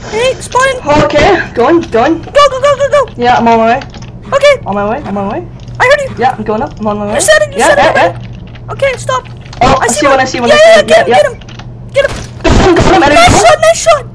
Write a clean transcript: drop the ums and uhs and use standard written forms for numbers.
Hey, spawning. Okay, going. Go, go, go, go, go. Yeah, I'm on my way. Okay. On my way. I heard you. Yeah, I'm going up. I'm on my way. You said it. You said it. Yeah. Okay, stop. Oh, I see one. Yeah, get him. Got him. Nice shot.